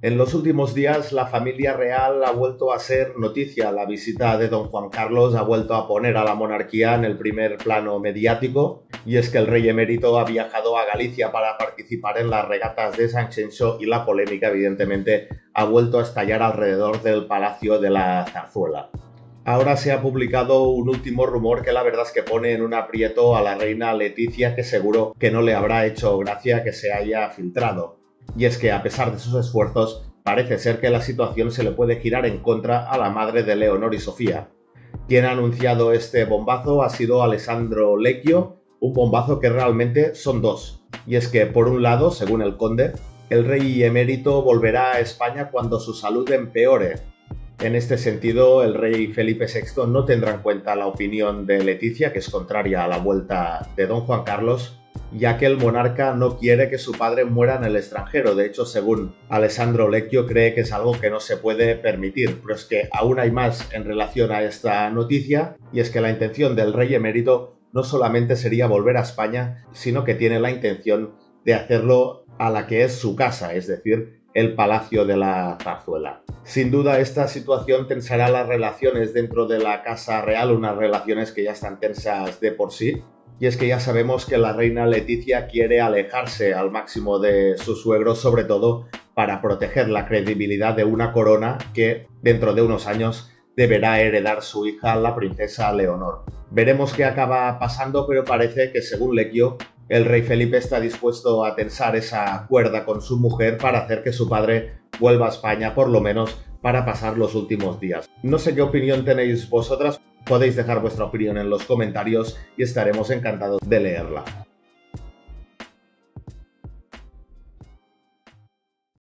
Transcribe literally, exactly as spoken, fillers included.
En los últimos días la familia real ha vuelto a ser noticia. La visita de don Juan Carlos ha vuelto a poner a la monarquía en el primer plano mediático, y es que el rey emérito ha viajado a Galicia para participar en las regatas de San Xenxo y la polémica evidentemente ha vuelto a estallar alrededor del Palacio de la Zarzuela. Ahora se ha publicado un último rumor que la verdad es que pone en un aprieto a la reina Letizia, que seguro que no le habrá hecho gracia que se haya filtrado. Y es que a pesar de sus esfuerzos, parece ser que la situación se le puede girar en contra a la madre de Leonor y Sofía. Quien ha anunciado este bombazo ha sido Alessandro Lecchio, un bombazo que realmente son dos. Y es que, por un lado, según el conde, el rey emérito volverá a España cuando su salud empeore. En este sentido, el rey Felipe sexto no tendrá en cuenta la opinión de Letizia, que es contraria a la vuelta de don Juan Carlos, ya que el monarca no quiere que su padre muera en el extranjero. De hecho, según Alessandro Lecchio, cree que es algo que no se puede permitir. Pero es que aún hay más en relación a esta noticia, y es que la intención del rey emérito no solamente sería volver a España, sino que tiene la intención de hacerlo a la que es su casa, es decir, el Palacio de la Zarzuela. Sin duda, esta situación tensará las relaciones dentro de la Casa Real, unas relaciones que ya están tensas de por sí. Y es que ya sabemos que la reina Letizia quiere alejarse al máximo de su suegro, sobre todo para proteger la credibilidad de una corona que dentro de unos años deberá heredar su hija, la princesa Leonor. Veremos qué acaba pasando, pero parece que, según Lecchio, el rey Felipe está dispuesto a tensar esa cuerda con su mujer para hacer que su padre vuelva a España, por lo menos para pasar los últimos días. No sé qué opinión tenéis vosotras, podéis dejar vuestra opinión en los comentarios y estaremos encantados de leerla.